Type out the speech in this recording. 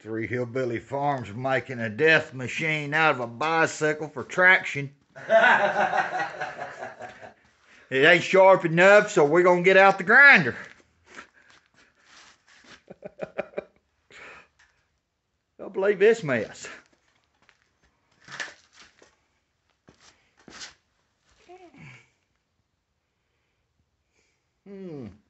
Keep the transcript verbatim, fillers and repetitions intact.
Three hillbilly farms making a death machine out of a bicycle for traction. It ain't sharp enough, so we're going to get out the grinder. Don't believe this mess. Hmm.